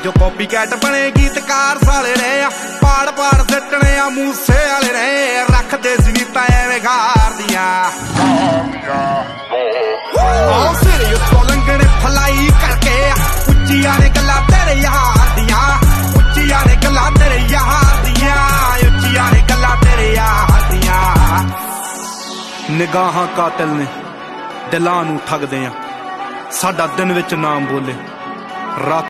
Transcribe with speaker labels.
Speaker 1: जो copy cat बने गीतकार साले ने पाड़ पाड़ सटने आ मूसे वाले ने रखते सीता एवें गार दिया सिर उत्तों लंघने फलाई करके उच्चिया ने गल्लां तेरे यार दिया उच्चिया ने गल्लां तेरे यार दिया उच्चिया ने गल्लां तेरे यार दिया निगाहां कातिल ने दिलां नूं ठगदे आ साडा दिन विच नाम बोले रात